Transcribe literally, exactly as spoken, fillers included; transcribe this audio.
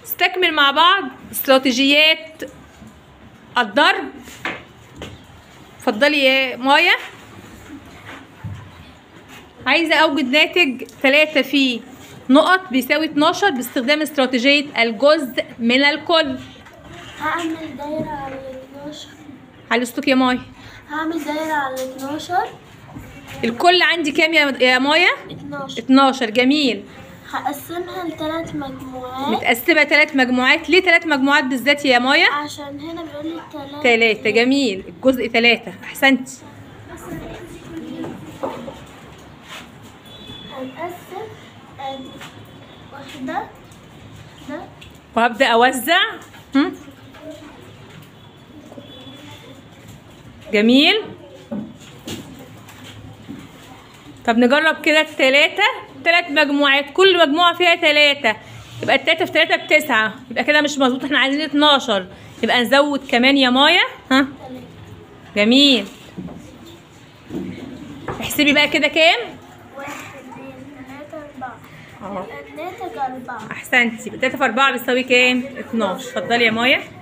نستكمل مع بعض استراتيجيات الضرب. اتفضلي يا مايا. عايزة أوجد ناتج تلاتة في نقط بيساوي اتناشر باستخدام استراتيجية الجزء من الكل. هعمل دايرة على اتناشر. على صوتك يا مايا. هعمل دايرة على اتناشر. الكل عندي كام يا مايا؟ اتناشر. اتناشر. جميل. هقسمها لثلاث مجموعات. متقسمة ثلاث مجموعات. ليه ثلاث مجموعات بالذات يا مايا؟ عشان هنا بيقول لي تلاتة. تلاتة. جميل. الجزء تلاتة. أحسنتي. هنقسم واحدة ده وهبدأ أوزع. هم؟ جميل. طب نجرب كده التلاتة. تلات مجموعات، كل مجموعة فيها تلاتة، يبقى التلاتة في تلاتة بتسعة. يبقى كده مش مظبوط، احنا عايزين اتناشر. يبقى نزود كمان يا مايا. ها؟ جميل. احسبي بقى كده كام؟ واحد اتنين تلاتة أربعة. اه يبقى الناتج أربعة. احسنتي. يبقى تلاتة في أربعة بيساوي كام؟ اتناشر. اتفضلي يا مايا.